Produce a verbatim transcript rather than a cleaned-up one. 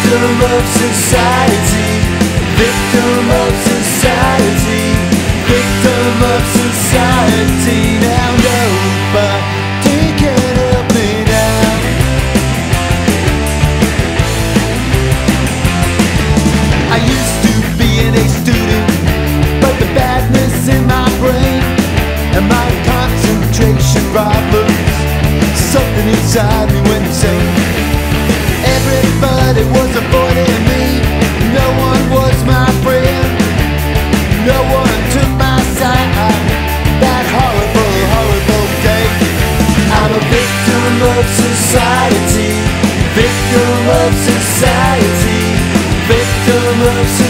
Victim of society, victim of society, victim of society. Now nobody can help me now. I used to be an A student, but the badness in my brain and my concentration problems, something inside me went insane. Everybody was avoiding me, no one was my friend, no one took my side that horrible, horrible day. I'm a victim of society, victim of society, victim of society.